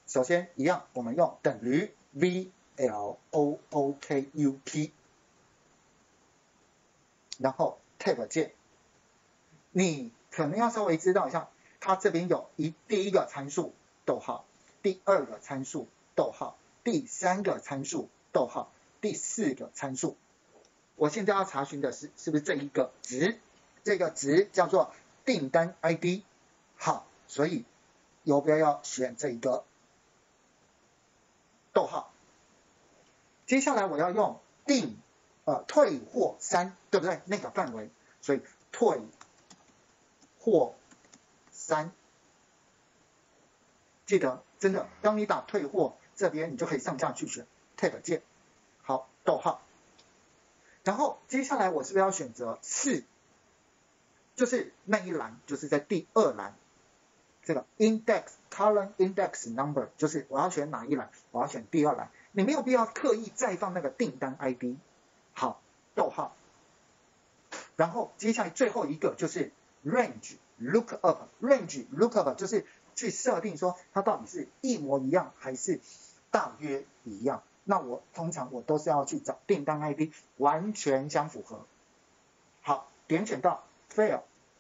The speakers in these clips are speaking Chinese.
首先一样，我们用等于 VLOOKUP， 然后 Tab 键。你可能要稍微知道一下，它这边有第一个参数逗号，第二个参数逗号，第三个参数逗号，第四个参数。我现在要查询的是不是这一个值？这个值叫做订单 ID。好，所以要不要选这一个逗号？接下来我要用退货3，对不对？那个范围，所以退货3。记得真的，当你打退货这边，你就可以上下去选 Tab 键。好，逗号。然后接下来我是不是要选择4？就是那一栏，就是在第二栏，这个 index current index number， 就是我要选哪一栏？我要选第二栏。你没有必要刻意再放那个订单 ID。好，逗号。然后接下来最后一个就是 range lookup。range lookup 就是去设定说它到底是一模一样还是大约一样。那通常我都是要去找订单 ID 完全相符合。好，点选到 false，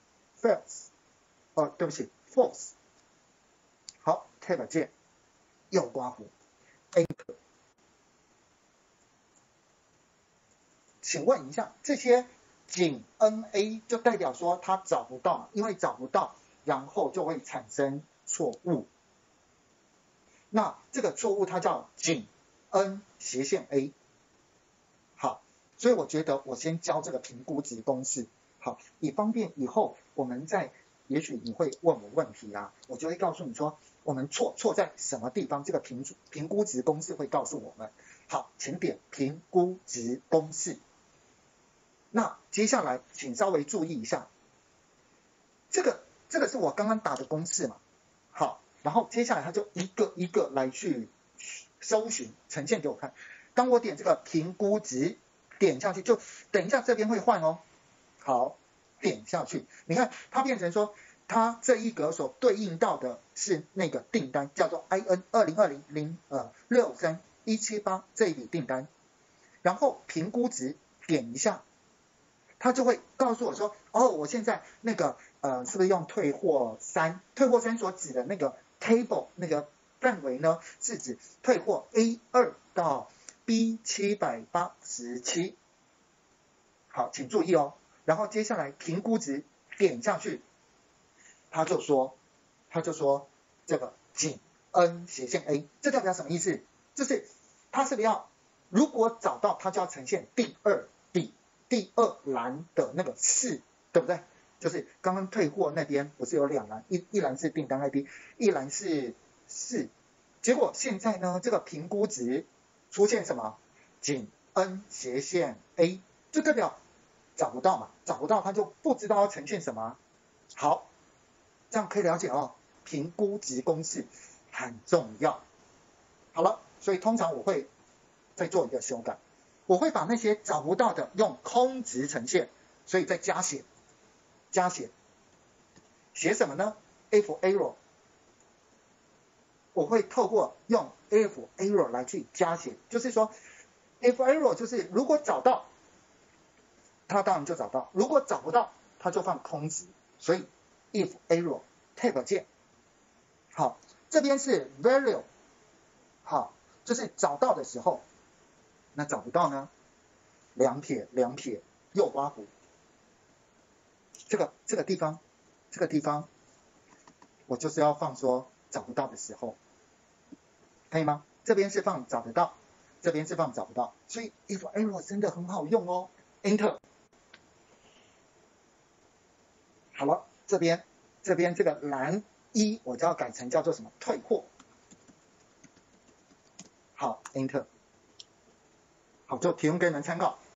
对不起 false。好 Tab 键，右刮弧 Enter。请问一下，这些仅 NA 就代表说它找不到，因为找不到，然后就会产生错误。那这个错误它叫仅 N-A。好，所以我觉得我先教这个评估值公式，好，以方便以后我们也许你会问我问题啊，我就会告诉你说我们错在什么地方，这个评估值公式会告诉我们。好，请点评估值公式。那接下来请稍微注意一下，这个是我刚刚打的公式嘛。好，然后接下来它就一个一个来去搜寻呈现给我看。当我点这个评估值点下去，就等一下这边会换哦。好，点下去，你看它变成说它这一格所对应到的是那个订单，叫做 IN 2020-063-178这一笔订单。然后评估值点一下，它就会告诉我说，哦，我现在那个是不是用退货3？退货3所指的那个 table 那个范围呢，是指退货 A2 到 B787。好，请注意哦。然后接下来评估值点下去，他就说这个仅 N-A， 这代表什么意思？就是它是不是要，如果找到它就要呈现第二栏的那个4，对不对？就是刚刚退货那边不是有2栏，一栏是订单 ID， 一栏是4。结果现在呢，这个评估值出现什么？仅 N-A， 就代表找不到嘛，找不到他就不知道要呈现什么。好，这样可以了解哦。评估值公式很重要。好了，所以通常我会再做一个修改，我会把那些找不到的用空值呈现，所以再加写，写什么呢 ？if error， 我会透过用 if error 来去加写，就是说 if error 就是如果找到，它当然就找到；如果找不到，它就放空值。所以 if error Tab 键，好，这边是 value， 好，就是找到的时候，那找不到呢？两撇右刮弧，这个地方，我就是要放说找不到的时候，可以吗？这边是放找得到，这边是放找不到，所以 if error 真的很好用哦。Enter。好了，这边这个栏1我就要改成叫做什么？退货。好 ，Enter。好，就提供给你们参考。